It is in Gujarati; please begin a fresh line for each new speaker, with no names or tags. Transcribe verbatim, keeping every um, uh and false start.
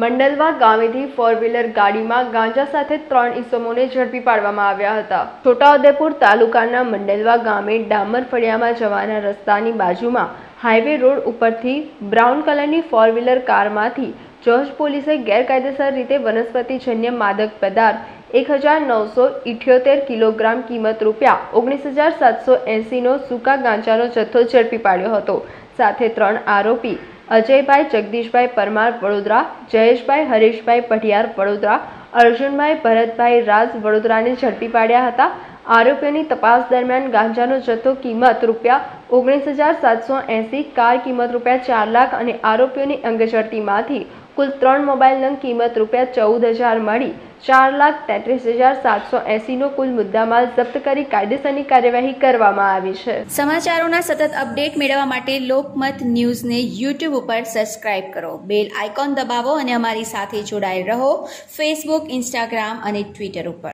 મંડલવા ગામેથી ફોર વ્હીલર ગાડીમાં ગાંજા સાથે ત્રણ ઇસમોને ઝડપી પાડવામાં આવ્યા હતા। છોટાઉદેપુર તાલુકાના મંડલવા ગામે ડામર ફળિયામાં જવાના રસ્તાની બાજુમાં હાઈવે રોડ ઉપરથી બ્રાઉન કલરની ફોર વ્હીલર કારમાંથી જોજ પોલીસે ગેરકાયદેસર રીતે વનસ્પતિજન્ય માદક પદાર્થ એક હજાર નવસો ઇઠ્યોતેર કિલોગ્રામ કિંમત રૂપિયા ઓગણીસ હજાર સાતસો એંસીનો સૂકા ગાંજાનો જથ્થો ઝડપી પાડ્યો હતો। સાથે ત્રણ આરોપી અજયભાઈ જગદીશભાઈ પરમાર વડોદરા, જયેશભાઈ હરેશભાઈ પઢિયાર વડોદરા, અર્જુનભાઈ ભરતભાઈ રાજ વડોદરાને ઝડપી પાડ્યા હતા। આરોપીઓની તપાસ દરમિયાન ગાંજાનો જથ્થો કિંમત રૂપિયા ઓગણીસ હજાર સાતસો એંસી, કાર કિંમત રૂપિયા ચાર લાખ અને આરોપીઓની અંગઝડતીમાંથી કુલ ત્રણ મોબાઈલ નંગ કિંમત રૂપિયા ચૌદ હજાર મળી ચાર લાખ તેત્રીસ હજાર સાતસો એંસીનો કુલ મુદ્દામાલ જપ્ત કરી કાયદેસરની કાર્યવાહી કરવામાં આવી છે।
સમાચારોના સતત અપડેટ મેળવવા માટે લોકમત ન્યૂઝને યુટ્યુબ ઉપર સબસ્ક્રાઇબ કરો, બેલ આઇકોન દબાવો અને અમારી સાથે જોડાયેલ રહો ફેસબુક, ઇન્સ્ટાગ્રામ અને ટ્વિટર ઉપર।